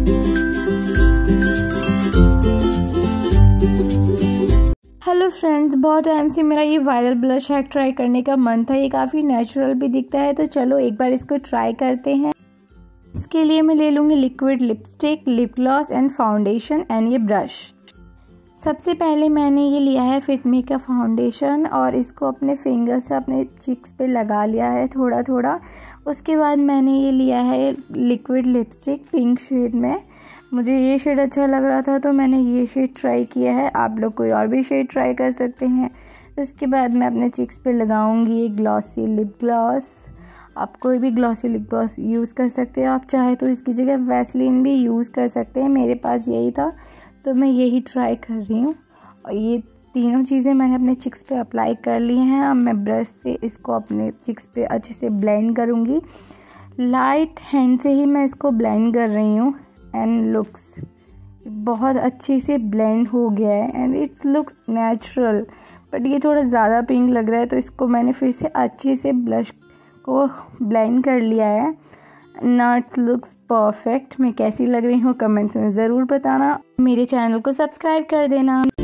Hello friends, बहुत time से मेरा ये वायरल ब्लश हैक ट्राई करने का मन था। ये काफ़ी नेचुरल भी दिखता है, तो चलो एक बार इसको ट्राई करते हैं। इसके लिए मैं ले लूँगी liquid lipstick, lip gloss and foundation and ये ब्रश। सबसे पहले मैंने ये लिया है फिट मी का फाउंडेशन और इसको अपने फिंगर से अपने चिक्स पे लगा लिया है थोड़ा थोड़ा। उसके बाद मैंने ये लिया है लिक्विड लिपस्टिक पिंक शेड में। मुझे ये शेड अच्छा लग रहा था तो मैंने ये शेड ट्राई किया है। आप लोग कोई और भी शेड ट्राई कर सकते हैं। उसके बाद मैं अपने चिक्स पे लगाऊंगी एक ग्लॉसी लिप ग्लॉस। आप कोई भी ग्लॉसी लिप ग्लॉस यूज़ कर सकते हैं। आप चाहे तो इसकी जगह वैसलीन भी यूज़ कर सकते हैं। मेरे पास यही था तो मैं यही ट्राई कर रही हूँ। और ये तीनों चीज़ें मैंने अपने चिक्स पे अप्लाई कर ली हैं। अब मैं ब्रश से इसको अपने चिक्स पे अच्छे से ब्लेंड करूँगी। लाइट हैंड से ही मैं इसको ब्लेंड कर रही हूँ एंड लुक्स बहुत अच्छे से ब्लेंड हो गया है and it's looks natural. But ये थोड़ा ज़्यादा पिंक लग रहा है तो इसको मैंने फिर से अच्छे से ब्लश को ब्लेंड कर लिया है। Now it's looks perfect. मैं कैसी लग रही हूँ कमेंट्स में ज़रूर बताना। मेरे चैनल को सब्सक्राइब कर देना।